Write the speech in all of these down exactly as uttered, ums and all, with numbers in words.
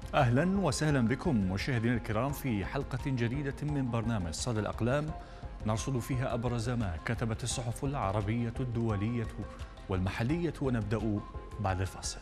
أهلا وسهلا بكم مشاهدينا الكرام في حلقة جديدة من برنامج صدى الأقلام، نرصد فيها أبرز ما كتبت الصحف العربية الدولية والمحلية، ونبدأ بعد الفاصل.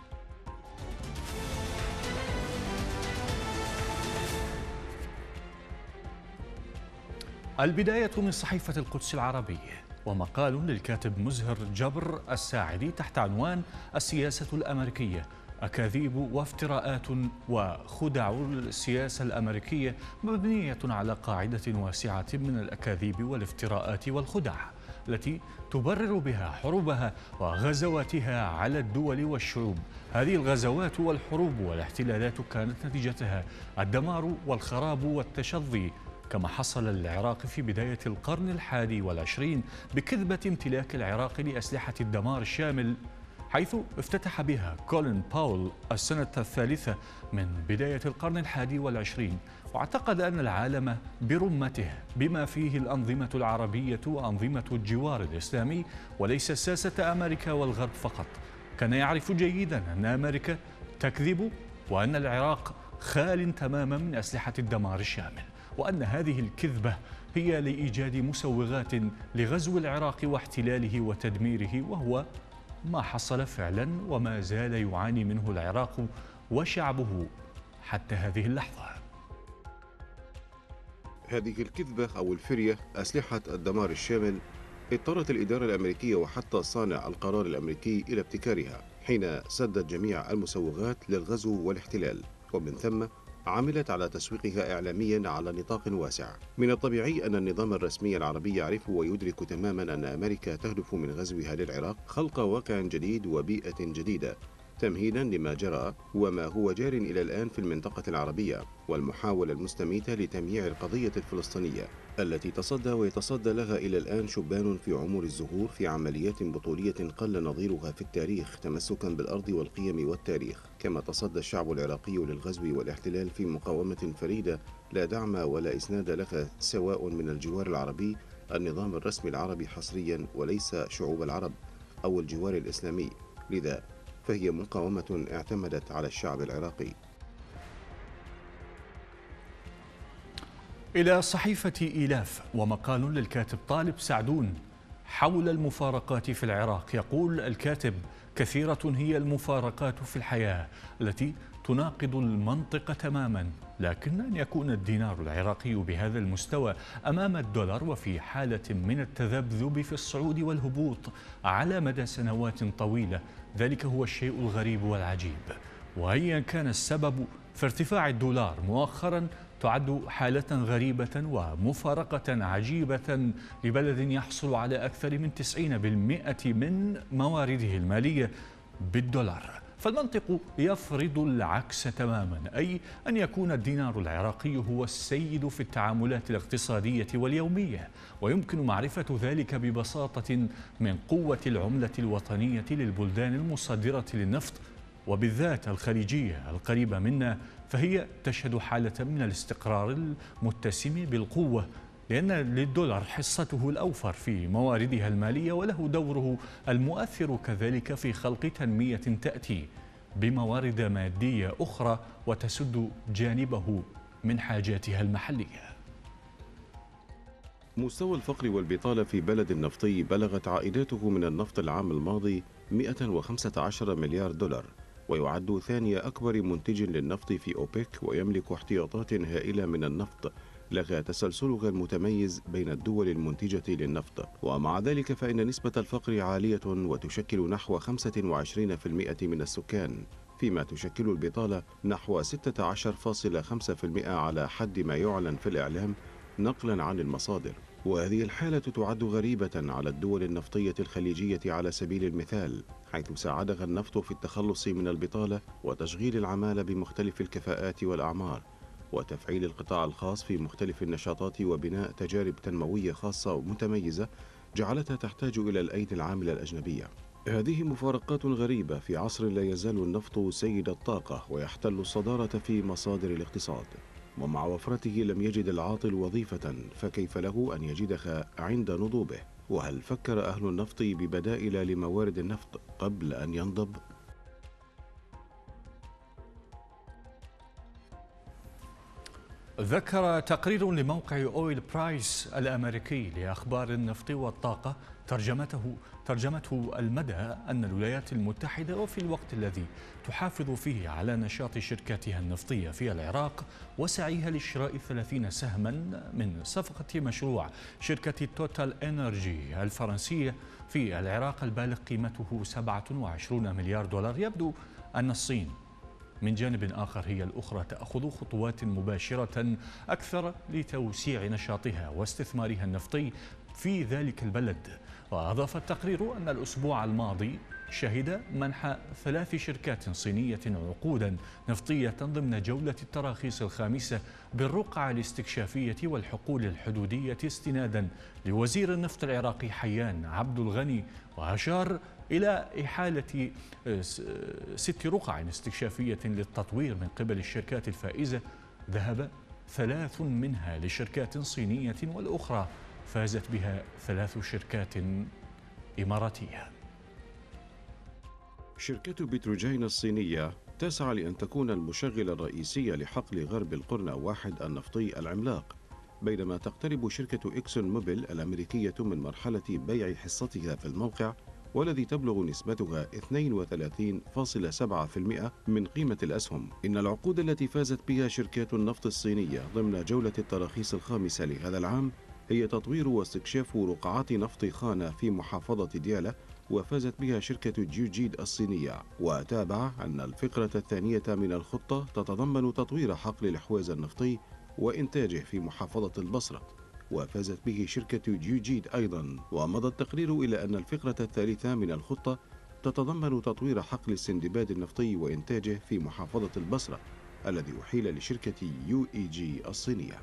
البداية من صحيفة القدس العربية، ومقال للكاتب مزهر جبر الساعدي تحت عنوان السياسة الأمريكية: أكاذيب وافتراءات وخدع السياسة الأمريكية مبنية على قاعدة واسعة من الأكاذيب والافتراءات والخدع التي تبرر بها حروبها وغزواتها على الدول والشعوب. هذه الغزوات والحروب والاحتلالات كانت نتيجتها الدمار والخراب والتشظي، كما حصل للعراق في بداية القرن الحادي والعشرين بكذبة امتلاك العراق لأسلحة الدمار الشامل، حيث افتتح بها كولين باول السنة الثالثة من بداية القرن الحادي والعشرين، واعتقد أن العالم برمته بما فيه الأنظمة العربية وأنظمة الجوار الإسلامي وليس ساسة أمريكا والغرب فقط. كان يعرف جيدا أن أمريكا تكذب، وأن العراق خال تماما من أسلحة الدمار الشامل، وأن هذه الكذبة هي لإيجاد مسوغات لغزو العراق واحتلاله وتدميره، وهو ما حصل فعلا وما زال يعاني منه العراق وشعبه حتى هذه اللحظة. هذه الكذبة أو الفرية أسلحة الدمار الشامل اضطرت الإدارة الأمريكية وحتى صانع القرار الأمريكي إلى ابتكارها حين سدت جميع المسوغات للغزو والاحتلال، ومن ثم عملت على تسويقها إعلاميا على نطاق واسع. من الطبيعي أن النظام الرسمي العربي يعرف ويدرك تماما أن أمريكا تهدف من غزوها للعراق خلق واقع جديد وبيئة جديدة تمهيدا لما جرى وما هو جار إلى الآن في المنطقة العربية، والمحاولة المستميتة لتمييع القضية الفلسطينية التي تصدى ويتصدى لها إلى الآن شبان في عمر الزهور في عمليات بطولية قل نظيرها في التاريخ تمسكا بالأرض والقيم والتاريخ. كما تصدى الشعب العراقي للغزو والاحتلال في مقاومة فريدة لا دعم ولا إسناد لها سواء من الجوار العربي، النظام الرسمي العربي حصريا، وليس شعوب العرب أو الجوار الإسلامي، لذا فهي مقاومة اعتمدت على الشعب العراقي. إلى صحيفة إيلاف، ومقال للكاتب طالب سعدون حول المفارقات في العراق. يقول الكاتب: كثيرة هي المفارقات في الحياة التي تناقض المنطق تماما، لكن أن يكون الدينار العراقي بهذا المستوى أمام الدولار وفي حالة من التذبذب في الصعود والهبوط على مدى سنوات طويلة، ذلك هو الشيء الغريب والعجيب. وأيا كان السبب في ارتفاع الدولار مؤخرا، تعد حالة غريبة ومفارقة عجيبة لبلد يحصل على أكثر من تسعين بالمئة من موارده المالية بالدولار. فالمنطق يفرض العكس تماما، أي أن يكون الدينار العراقي هو السيد في التعاملات الاقتصادية واليومية، ويمكن معرفة ذلك ببساطة من قوة العملة الوطنية للبلدان المصدرة للنفط، وبالذات الخليجية القريبة منا، فهي تشهد حالة من الاستقرار المتسم بالقوة، لأن للدولار حصته الأوفر في مواردها المالية، وله دوره المؤثر كذلك في خلق تنمية تأتي بموارد مادية أخرى وتسد جانبه من حاجاتها المحلية. مستوى الفقر والبطالة في بلد نفطي بلغت عائداته من النفط العام الماضي مئة وخمسة عشر مليار دولار، ويعد ثاني أكبر منتج للنفط في أوبك، ويملك احتياطات هائلة من النفط لغى تسلسلها المتميز بين الدول المنتجة للنفط. ومع ذلك فإن نسبة الفقر عالية وتشكل نحو خمسة وعشرين بالمئة من السكان، فيما تشكل البطالة نحو ستة عشر فاصلة خمسة بالمئة على حد ما يعلن في الإعلام نقلا عن المصادر. وهذه الحالة تعد غريبة على الدول النفطية الخليجية على سبيل المثال، حيث ساعدها النفط في التخلص من البطالة وتشغيل العمالة بمختلف الكفاءات والأعمار، وتفعيل القطاع الخاص في مختلف النشاطات، وبناء تجارب تنموية خاصة ومتميزة جعلتها تحتاج إلى الأيدي العاملة الأجنبية. هذه مفارقات غريبة في عصر لا يزال النفط سيد الطاقة ويحتل الصدارة في مصادر الاقتصاد، ومع وفرته لم يجد العاطل وظيفة، فكيف له أن يجدها عند نضوبه؟ وهل فكر أهل النفط ببدائل لموارد النفط قبل أن ينضب؟ ذكر تقرير لموقع أويل برايس الأمريكي لأخبار النفط والطاقة ترجمته ترجمته المدى أن الولايات المتحدة وفي الوقت الذي تحافظ فيه على نشاط شركاتها النفطية في العراق وسعيها لشراء ثلاثين سهما من صفقة مشروع شركة توتال إنرجي الفرنسية في العراق البالغ قيمته سبعة وعشرين مليار دولار، يبدو أن الصين من جانب آخر هي الأخرى تأخذ خطوات مباشرة أكثر لتوسيع نشاطها واستثمارها النفطي في ذلك البلد. وأضاف التقرير أن الأسبوع الماضي شهد منح ثلاث شركات صينية عقودا نفطية ضمن جولة التراخيص الخامسة بالرقعة الاستكشافية والحقول الحدودية استنادا لوزير النفط العراقي حيان عبد الغني، وأشار إلى إحالة ست رقع استكشافية للتطوير من قبل الشركات الفائزة ذهب ثلاث منها لشركات صينية والأخرى فازت بها ثلاث شركات إماراتية. شركة بتروجين الصينية تسعى لأن تكون المشغل الرئيسي لحقل غرب القرن واحد النفطي العملاق، بينما تقترب شركة إكسون موبيل الأمريكية من مرحلة بيع حصتها في الموقع، والذي تبلغ نسبتها اثنين وثلاثين فاصلة سبعة بالمئة من قيمة الأسهم. إن العقود التي فازت بها شركات النفط الصينية ضمن جولة التراخيص الخامسة لهذا العام هي تطوير واستكشاف رقعات نفط خانة في محافظة ديالى، وفازت بها شركة جيوجيد الصينية. وتابع أن الفقرة الثانية من الخطة تتضمن تطوير حقل الحواز النفطي وإنتاجه في محافظة البصرة، وفازت به شركة جيوجيد أيضا. ومضى التقرير إلى أن الفقرة الثالثة من الخطة تتضمن تطوير حقل السندباد النفطي وإنتاجه في محافظة البصرة الذي أحيل لشركة يو إي جي الصينية.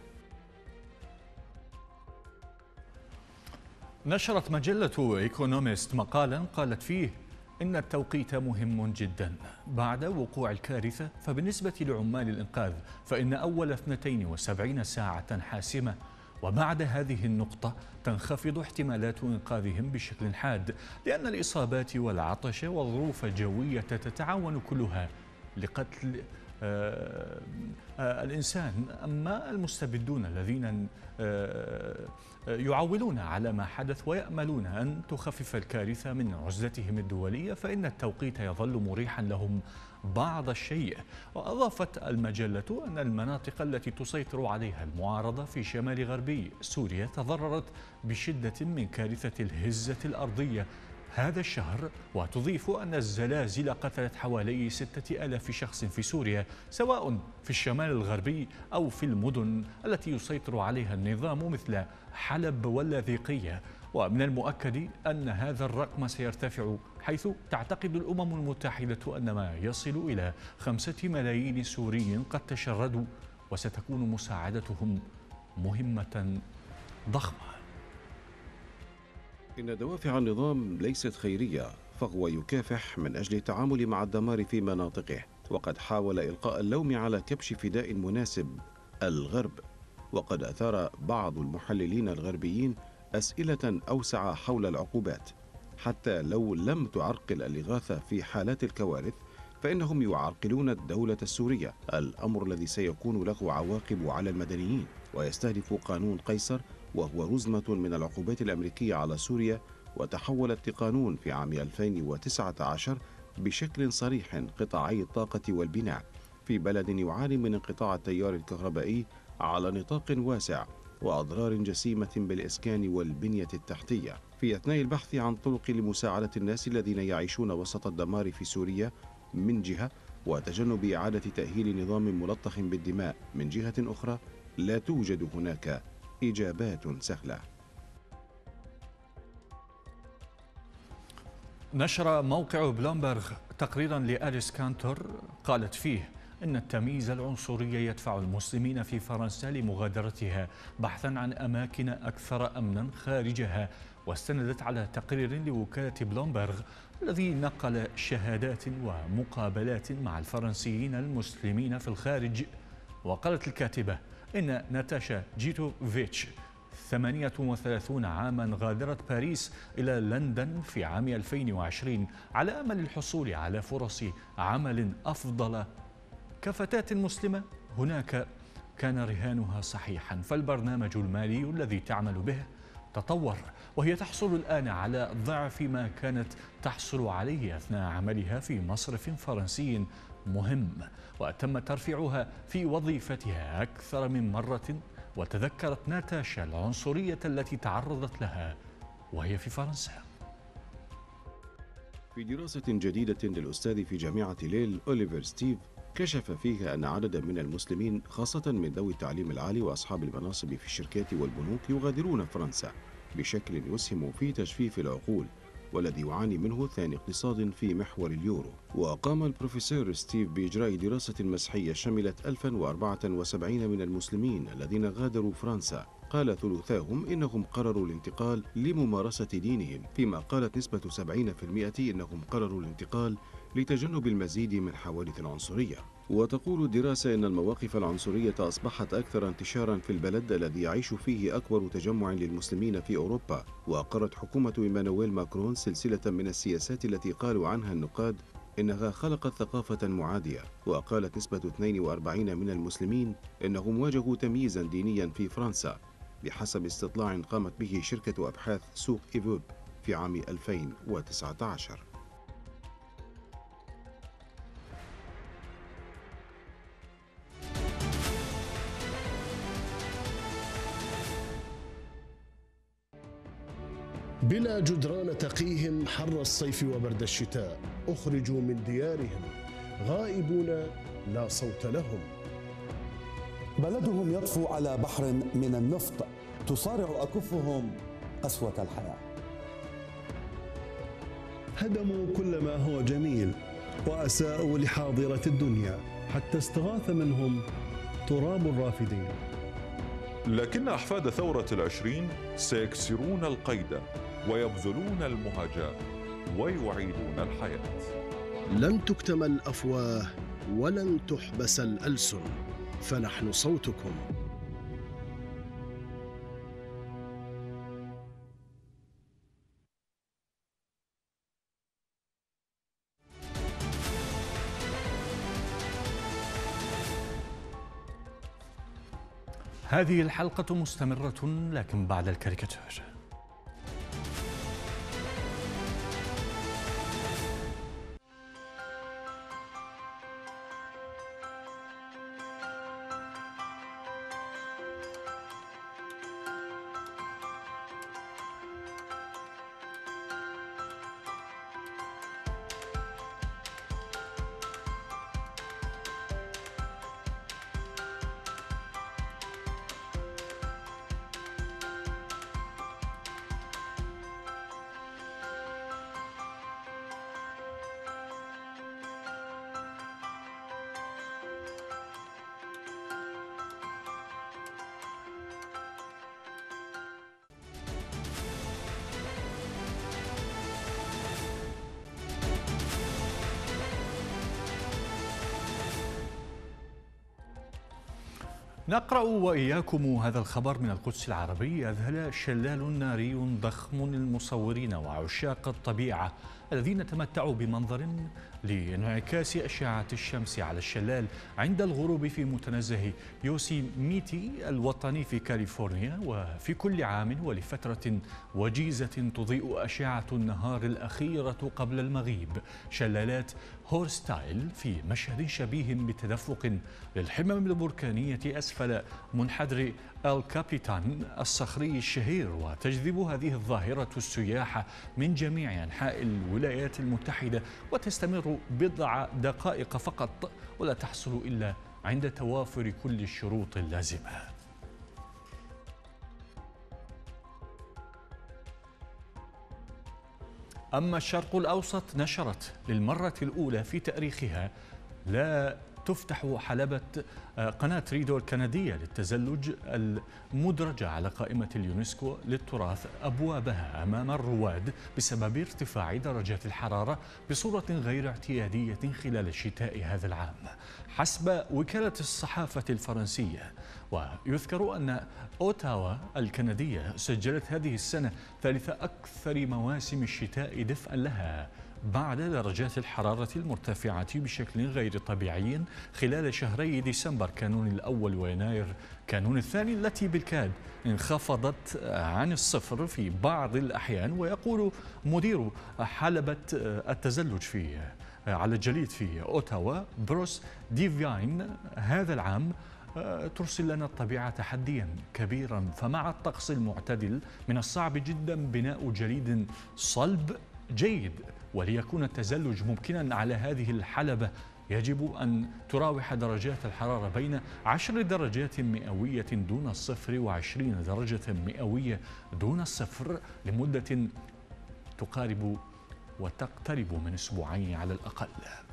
نشرت مجلة إيكونوميست مقالا قالت فيه إن التوقيت مهم جدا بعد وقوع الكارثة، فبالنسبة لعمال الإنقاذ فإن أول اثنتين وسبعين ساعة حاسمة، وبعد هذه النقطة تنخفض احتمالات إنقاذهم بشكل حاد، لأن الإصابات والعطش والظروف الجوية تتعاون كلها لقتل آه آه الإنسان. أما المستبدون الذين آه يعولون على ما حدث ويأملون أن تخفف الكارثة من عزلتهم الدولية فإن التوقيت يظل مريحا لهم بعض الشيء. وأضافت المجلة أن المناطق التي تسيطر عليها المعارضة في شمال غربي سوريا تضررت بشدة من كارثة الهزة الأرضية هذا الشهر، وتضيف أن الزلازل قتلت حوالي ستة آلاف شخص في سوريا سواء في الشمال الغربي أو في المدن التي يسيطر عليها النظام مثل حلب واللاذقية. ومن المؤكد أن هذا الرقم سيرتفع، حيث تعتقد الأمم المتحدة أن ما يصل إلى خمسة ملايين سوري قد تشردوا، وستكون مساعدتهم مهمة ضخمة. إن دوافع النظام ليست خيرية، فهو يكافح من أجل التعامل مع الدمار في مناطقه، وقد حاول إلقاء اللوم على كبش فداء مناسب الغرب. وقد أثار بعض المحللين الغربيين أسئلة أوسع حول العقوبات، حتى لو لم تعرقل الإغاثة في حالات الكوارث فإنهم يعرقلون الدولة السورية، الأمر الذي سيكون له عواقب على المدنيين. ويستهدف قانون قيصر، وهو رزمة من العقوبات الأمريكية على سوريا، وتحولت لقانون في عام ألفين وتسعة عشر بشكل صريح قطاعي الطاقة والبناء في بلد يعاني من انقطاع التيار الكهربائي على نطاق واسع وأضرار جسيمة بالإسكان والبنية التحتية، في أثناء البحث عن طرق لمساعدة الناس الذين يعيشون وسط الدمار في سوريا من جهة، وتجنب إعادة تأهيل نظام ملطخ بالدماء من جهة أخرى. لا توجد هناك إجابات سهلة. نشر موقع بلومبرغ تقريرا لأليس كانتور قالت فيه إن التمييز العنصري يدفع المسلمين في فرنسا لمغادرتها بحثا عن أماكن أكثر أمنا خارجها، واستندت على تقرير لوكالة بلومبرغ الذي نقل شهادات ومقابلات مع الفرنسيين المسلمين في الخارج. وقالت الكاتبة إن ناتاشا جيتوفيتش ثمانية وثلاثين عاما غادرت باريس إلى لندن في عام ألفين وعشرين على أمل الحصول على فرص عمل أفضل. كفتاة مسلمة هناك كان رهانها صحيحا، فالبرنامج المالي الذي تعمل به تطور، وهي تحصل الآن على ضعف ما كانت تحصل عليه أثناء عملها في مصرف فرنسي مهم، وتم ترفيعها في وظيفتها أكثر من مرة. وتذكرت ناتاشا العنصرية التي تعرضت لها وهي في فرنسا. في دراسة جديدة للأستاذ في جامعة ليل أوليفر ستيف، كشف فيها أن عددا من المسلمين خاصة من ذوي التعليم العالي وأصحاب المناصب في الشركات والبنوك يغادرون فرنسا بشكل يسهم في تجفيف العقول، والذي يعاني منه ثاني اقتصاد في محور اليورو. وقام البروفيسور ستيف بإجراء دراسة مسحية شملت ألف وأربعة وسبعين من المسلمين الذين غادروا فرنسا. قال ثلثاهم إنهم قرروا الانتقال لممارسة دينهم، فيما قالت نسبة سبعين بالمئة إنهم قرروا الانتقال لتجنب المزيد من حوادث العنصرية. وتقول الدراسة إن المواقف العنصرية أصبحت أكثر انتشارا في البلد الذي يعيش فيه أكبر تجمع للمسلمين في أوروبا. وأقرت حكومة إيمانويل ماكرون سلسلة من السياسات التي قالوا عنها النقاد إنها خلقت ثقافة معادية. وقالت نسبة اثنين وأربعين من المسلمين إنهم واجهوا تمييزا دينيا في فرنسا، بحسب استطلاع قامت به شركة أبحاث سوق إيفوب في عام ألفين وتسعة عشر. بلا جدران تقيهم حر الصيف وبرد الشتاء، أخرجوا من ديارهم غائبون لا صوت لهم. بلدهم يطفو على بحر من النفط، تصارع أكفهم قسوة الحياة. هدموا كل ما هو جميل وأساءوا لحاضرة الدنيا حتى استغاث منهم تراب الرافدين. لكن أحفاد ثورة العشرين سيكسرون القيد ويبذلون المهاجات ويعيدون الحياة. لن تكتم الأفواه ولن تحبس الألسن، فنحن صوتكم. هذه الحلقة مستمرة لكن بعد الكاريكاتير. نقرأ وإياكم هذا الخبر من القدس العربي. أذهل شلال ناري ضخم المصورين وعشاق الطبيعة الذين تمتعوا بمنظر لانعكاس أشعة الشمس على الشلال عند الغروب في متنزه يوسيميتي الوطني في كاليفورنيا. وفي كل عام ولفترة وجيزة تضيء أشعة النهار الأخيرة قبل المغيب شلالات هورستايل في مشهد شبيه بتدفق للحمم البركانية أسفل منحدر الكابيتان الصخري الشهير. وتجذب هذه الظاهرة السياح من جميع أنحاء الولايات المتحدة وتستمر بضع دقائق فقط ولا تحصل إلا عند توافر كل الشروط اللازمة. أما الشرق الأوسط نشرت للمرة الأولى في تاريخها لا تفتح حلبة قناة ريدو الكندية للتزلج المدرجة على قائمة اليونسكو للتراث أبوابها أمام الرواد بسبب ارتفاع درجات الحرارة بصورة غير اعتيادية خلال الشتاء هذا العام حسب وكالة الصحافة الفرنسية. ويذكر أن أوتاوا الكندية سجلت هذه السنة ثالث أكثر مواسم الشتاء دفئا لها بعد درجات الحرارة المرتفعة بشكل غير طبيعي خلال شهري ديسمبر كانون الأول ويناير كانون الثاني، التي بالكاد انخفضت عن الصفر في بعض الأحيان. ويقول مدير حلبة التزلج في على الجليد في أوتاوا بروس ديفاين هذا العام ترسل لنا الطبيعة تحديا كبيرا، فمع الطقس المعتدل من الصعب جدا بناء جليد صلب جيد. وليكون التزلج ممكنا على هذه الحلبة يجب أن تراوح درجات الحرارة بين عشر درجات مئوية دون الصفر وعشرين درجة مئوية دون الصفر لمدة تقارب وتقترب من أسبوعين على الأقل.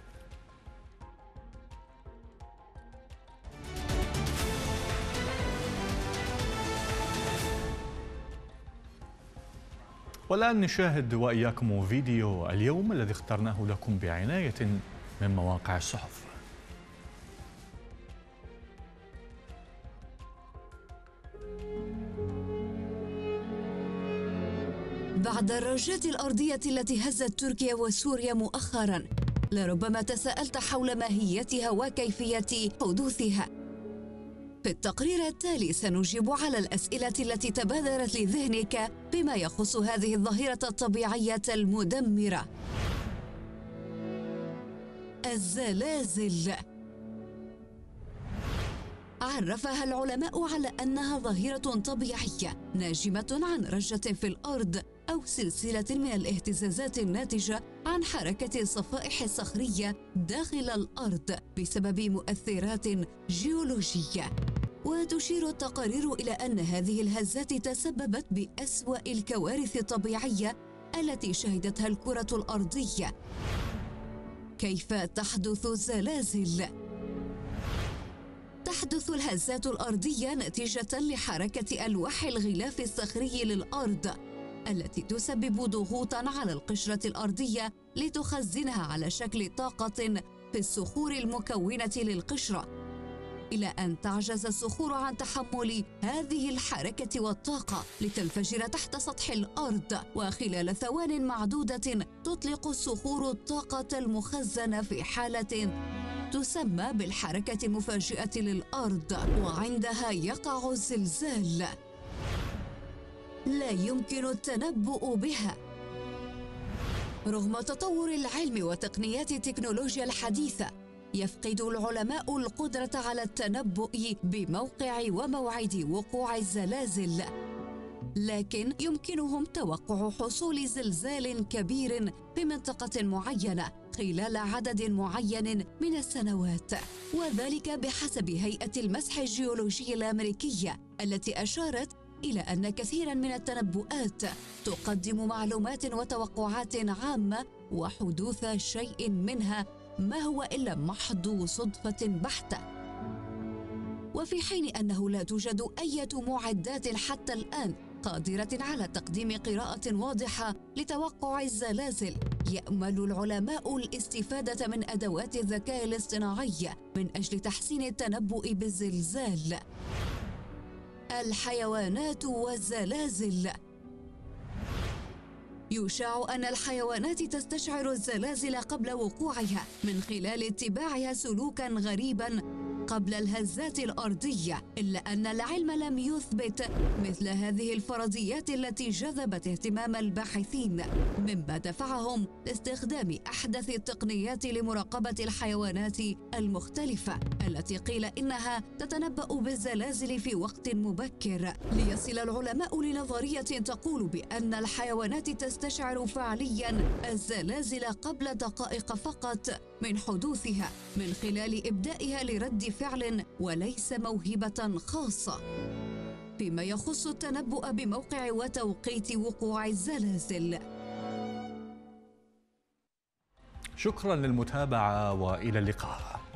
والآن نشاهد وإياكم فيديو اليوم الذي اخترناه لكم بعناية من مواقع الصحف. بعد الرجات الأرضية التي هزت تركيا وسوريا مؤخرا، لربما تساءلت حول ماهيتها وكيفية حدوثها. في التقرير التالي سنجيب على الأسئلة التي تبادرت لذهنك بما يخص هذه الظاهرة الطبيعية المدمرة. الزلازل عرفها العلماء على أنها ظاهرة طبيعية ناجمة عن رجة في الأرض أو سلسلة من الاهتزازات الناتجة عن حركة الصفائح الصخرية داخل الأرض بسبب مؤثرات جيولوجية. وتشير التقارير إلى أن هذه الهزات تسببت بأسوأ الكوارث الطبيعية التي شهدتها الكرة الأرضية. كيف تحدث الزلازل؟ تحدث الهزات الأرضية نتيجة لحركة ألواح الغلاف الصخري للأرض التي تسبب ضغوطاً على القشرة الأرضية لتخزنها على شكل طاقة في الصخور المكونة للقشرة، إلى أن تعجز الصخور عن تحمل هذه الحركة والطاقة لتنفجر تحت سطح الأرض، وخلال ثوان معدودة تطلق الصخور الطاقة المخزنة في حالة تسمى بالحركة المفاجئة للأرض، وعندها يقع الزلزال. لا يمكن التنبؤ بها. رغم تطور العلم وتقنيات التكنولوجيا الحديثة، يفقد العلماء القدرة على التنبؤ بموقع وموعد وقوع الزلازل، لكن يمكنهم توقع حصول زلزال كبير في منطقة معينة خلال عدد معين من السنوات، وذلك بحسب هيئة المسح الجيولوجي الأمريكية التي أشارت إلى أن كثيراً من التنبؤات تقدم معلومات وتوقعات عامة، وحدوث شيء منها ما هو إلا محض صدفة بحتة. وفي حين أنه لا توجد أي معدات حتى الآن قادرة على تقديم قراءة واضحة لتوقع الزلازل، يأمل العلماء الاستفادة من أدوات الذكاء الاصطناعي من أجل تحسين التنبؤ بالزلزال. الحيوانات والزلازل. يشاع أن الحيوانات تستشعر الزلازل قبل وقوعها من خلال اتباعها سلوكاً غريباً قبل الهزات الأرضية، إلا أن العلم لم يثبت مثل هذه الفرضيات التي جذبت اهتمام الباحثين، مما دفعهم لاستخدام أحدث التقنيات لمراقبة الحيوانات المختلفة التي قيل إنها تتنبأ بالزلازل في وقت مبكر، ليصل العلماء لنظرية تقول بأن الحيوانات تستشعر فعلياً الزلازل قبل دقائق فقط من حدوثها من خلال إبدائها لرد فعل وليس موهبة خاصة. فيما يخص التنبؤ بموقع وتوقيت وقوع الزلازل. شكراً للمتابعة وإلى اللقاء.